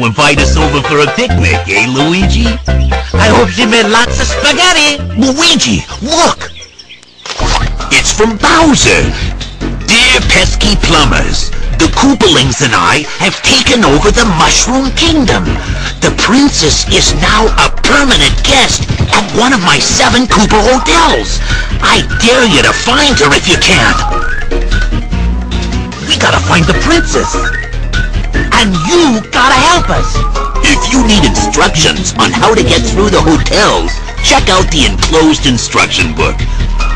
invite us over for a picnic, eh, Luigi? I hope she made lots of spaghetti. Luigi, look! It's from Bowser. Dear pesky plumbers, the Koopalings and I have taken over the Mushroom Kingdom. The princess is now a permanent guest at one of my 7 Koopa hotels. I dare you to find her if you can. We gotta find the princess. And you gotta help us. If you need instructions on how to get through the hotels, check out the enclosed instruction book.